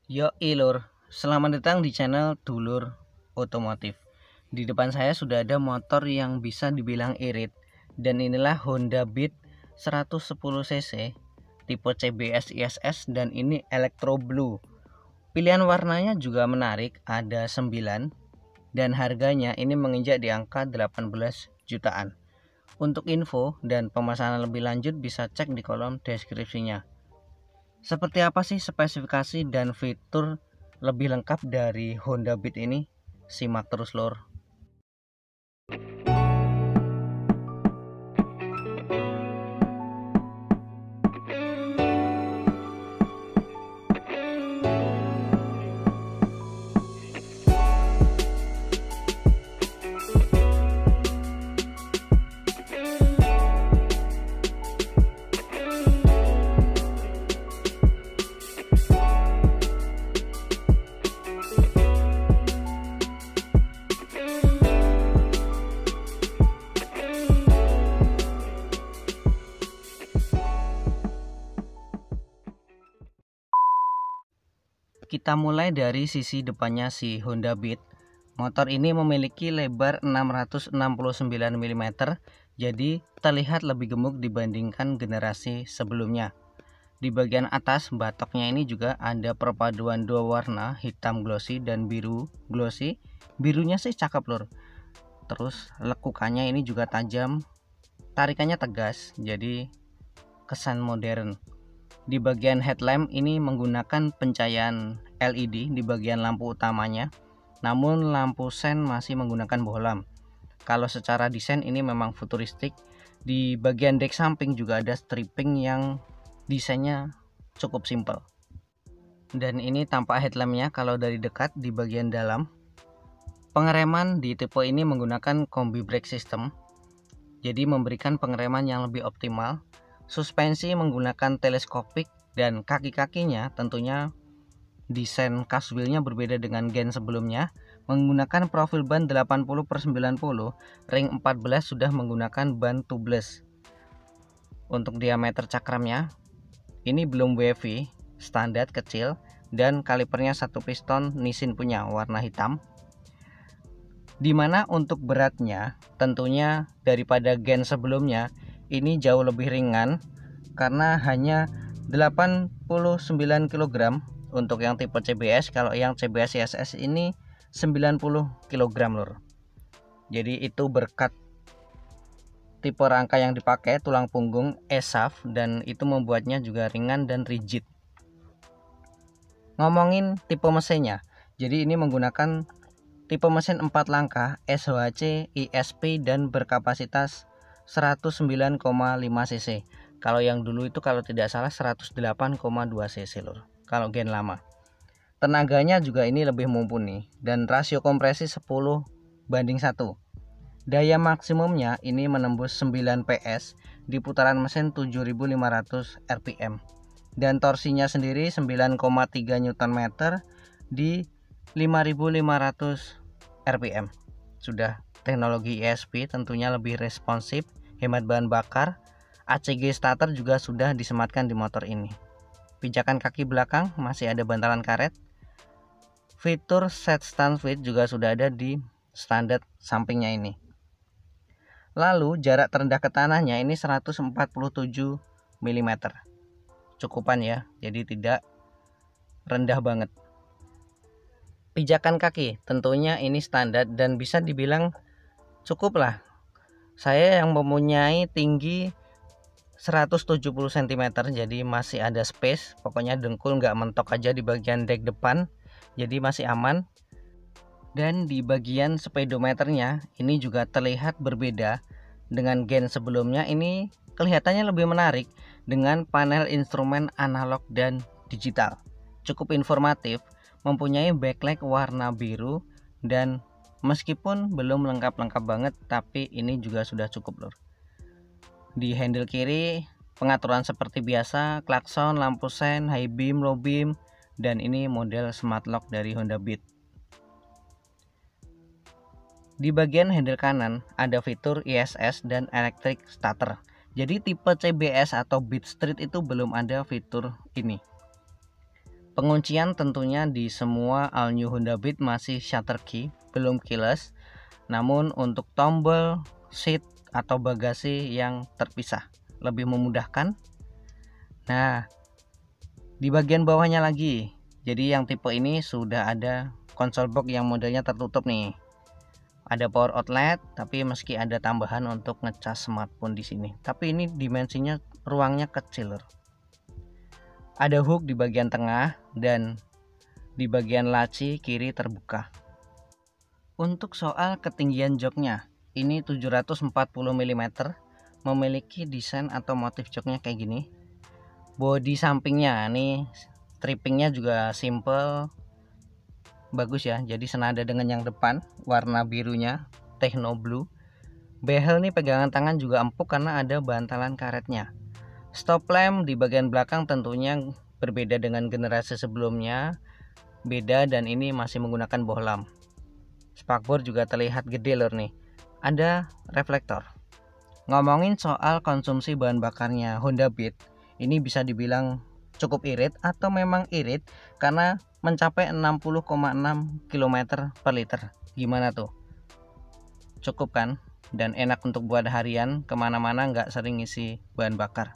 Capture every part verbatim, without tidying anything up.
Yo lur, selamat datang di channel Dulur Otomotif. Di depan saya sudah ada motor yang bisa dibilang irit, dan inilah Honda Beat seratus sepuluh cc tipe C B S I S S, dan ini Electro Blue. Pilihan warnanya juga menarik, ada sembilan, dan harganya ini menginjak di angka delapan belas jutaan. Untuk info dan pemesanan lebih lanjut bisa cek di kolom deskripsinya. Seperti apa sih spesifikasi dan fitur lebih lengkap dari Honda Beat ini? Simak terus lor. Kita mulai dari sisi depannya si Honda Beat. Motor ini memiliki lebar enam ratus enam puluh sembilan milimeter, jadi terlihat lebih gemuk dibandingkan generasi sebelumnya. Di bagian atas batoknya ini juga ada perpaduan dua warna, hitam glossy dan biru glossy. Birunya sih cakep lur. Terus lekukannya ini juga tajam, tarikannya tegas, jadi kesan modern. Di bagian headlamp ini menggunakan pencahayaan L E D di bagian lampu utamanya, namun lampu sen masih menggunakan bohlam. Kalau secara desain ini memang futuristik. Di bagian dek samping juga ada stripping yang desainnya cukup simpel. Dan ini tampak headlampnya kalau dari dekat di bagian dalam. Pengereman di tipe ini menggunakan combi brake system, jadi memberikan pengereman yang lebih optimal. Suspensi menggunakan teleskopik, dan kaki-kakinya tentunya desain cast wheelnya berbeda dengan gen sebelumnya, menggunakan profil ban delapan puluh per sembilan puluh, ring empat belas sudah menggunakan ban tubeless. Untuk diameter cakramnya ini belum wavy, standar kecil, dan kalipernya satu piston Nissin punya warna hitam. Dimana untuk beratnya tentunya daripada gen sebelumnya ini jauh lebih ringan karena hanya delapan puluh sembilan kilogram untuk yang tipe C B S. Kalau yang C B S I S S ini sembilan puluh kilogram lur. Jadi itu berkat tipe rangka yang dipakai, tulang punggung E S A F, dan itu membuatnya juga ringan dan rigid. Ngomongin tipe mesinnya, jadi ini menggunakan tipe mesin empat langkah S H C I S P dan berkapasitas seratus sembilan koma lima cc. Kalau yang dulu itu kalau tidak salah seratus delapan koma dua cc lur, kalau gen lama. Tenaganya juga ini lebih mumpuni, dan rasio kompresi sepuluh banding satu. Daya maksimumnya ini menembus sembilan P S di putaran mesin tujuh ribu lima ratus R P M, dan torsinya sendiri sembilan koma tiga newton meter di lima ribu lima ratus R P M. Sudah teknologi E S P, tentunya lebih responsif, hemat bahan bakar. A C G starter juga sudah disematkan di motor ini. Pijakan kaki belakang masih ada bantalan karet. Fitur set stand fit juga sudah ada di standar sampingnya ini. Lalu jarak terendah ke tanahnya ini seratus empat puluh tujuh milimeter. Cukupan ya, jadi tidak rendah banget. Pijakan kaki tentunya ini standar dan bisa dibilang cukup lah. Saya yang mempunyai tinggi seratus tujuh puluh sentimeter, jadi masih ada space. Pokoknya dengkul nggak mentok aja di bagian dek depan, jadi masih aman. Dan di bagian speedometernya ini juga terlihat berbeda dengan gen sebelumnya. Ini kelihatannya lebih menarik dengan panel instrumen analog dan digital. Cukup informatif, mempunyai backlight warna biru, dan meskipun belum lengkap-lengkap banget, tapi ini juga sudah cukup lur. Di handle kiri pengaturan seperti biasa, klakson, lampu sen, high beam, low beam, dan ini model smart lock dari Honda Beat. Di bagian handle kanan ada fitur I S S dan electric starter. Jadi tipe C B S atau Beat Street itu belum ada fitur ini. Penguncian tentunya di semua all new Honda Beat masih shutter key, belum keyless. Namun untuk tombol seat atau bagasi yang terpisah lebih memudahkan. Nah, di bagian bawahnya lagi, jadi yang tipe ini sudah ada konsol box yang modelnya tertutup nih. Ada power outlet, tapi meski ada tambahan untuk ngecas smartphone di sini. Tapi ini dimensinya ruangnya kecil. Ada hook di bagian tengah dan di bagian laci kiri terbuka. Untuk soal ketinggian joknya, ini tujuh ratus empat puluh milimeter, memiliki desain atau motif joknya kayak gini. Bodi sampingnya ini strippingnya juga simple, bagus ya, jadi senada dengan yang depan, warna birunya techno blue. Behel nih pegangan tangan juga empuk karena ada bantalan karetnya. Stop lamp di bagian belakang tentunya berbeda dengan generasi sebelumnya, beda dan ini masih menggunakan bohlam. Spakbor juga terlihat gede lor nih, ada reflektor. Ngomongin soal konsumsi bahan bakarnya Honda Beat, ini bisa dibilang cukup irit atau memang irit karena mencapai enam puluh koma enam kilometer per liter. Gimana tuh? Cukup kan? Dan enak untuk buat harian, kemana-mana nggak sering ngisi bahan bakar.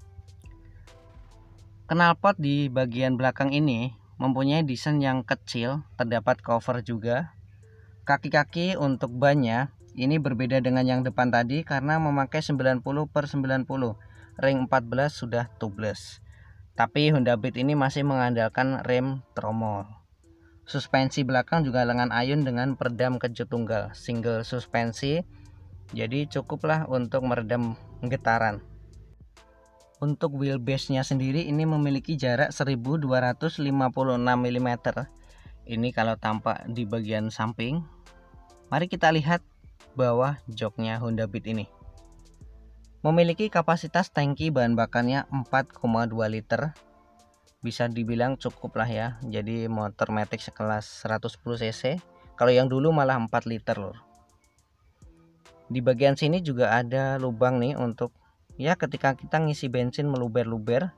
Knalpot di bagian belakang ini mempunyai desain yang kecil, terdapat cover juga. Kaki-kaki untuk bannya ini berbeda dengan yang depan tadi karena memakai sembilan puluh per sembilan puluh, ring empat belas sudah tubeless. Tapi Honda Beat ini masih mengandalkan rem tromol. Suspensi belakang juga lengan ayun dengan peredam kejut tunggal, single suspensi, jadi cukuplah untuk meredam getaran. Untuk wheelbase-nya sendiri ini memiliki jarak seribu dua ratus lima puluh enam milimeter. Ini kalau tampak di bagian samping. Mari kita lihat bawah joknya Honda Beat ini. Memiliki kapasitas tangki bahan bakarnya empat koma dua liter. Bisa dibilang cukup lah ya. Jadi motor matic sekelas seratus sepuluh cc. Kalau yang dulu malah empat liter loh. Di bagian sini juga ada lubang nih untuk ya ketika kita ngisi bensin meluber-luber.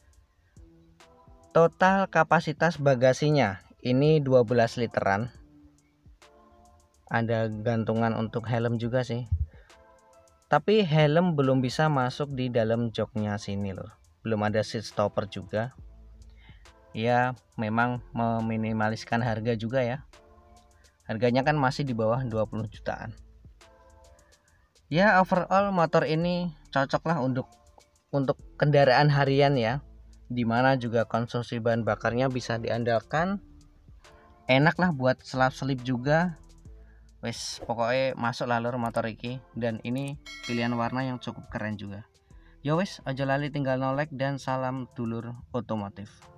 Total kapasitas bagasinya ini dua belas literan. Ada gantungan untuk helm juga sih. Tapi helm belum bisa masuk di dalam joknya sini loh. Belum ada seat stopper juga. Ya memang meminimaliskan harga juga ya. Harganya kan masih di bawah dua puluh jutaan. Ya overall motor ini cocoklah untuk untuk kendaraan harian ya, dimana juga konsumsi bahan bakarnya bisa diandalkan, enak lah buat selap-selip juga. Wes pokoknya masuk lalur motor iki, dan ini pilihan warna yang cukup keren juga. Ya wes aja lali tinggal no like dan salam dulur otomotif.